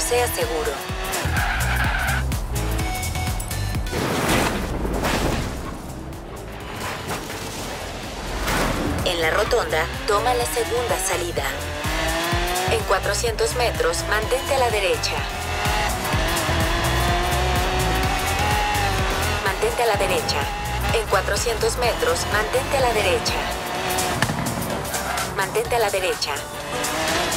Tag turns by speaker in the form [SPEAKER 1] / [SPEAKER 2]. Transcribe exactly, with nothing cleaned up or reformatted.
[SPEAKER 1] sea seguro. En la rotonda, toma la segunda salida. En cuatrocientos metros, mantente a la derecha. Mantente a la derecha. En cuatrocientos metros, mantente a la derecha. Mantente a la derecha.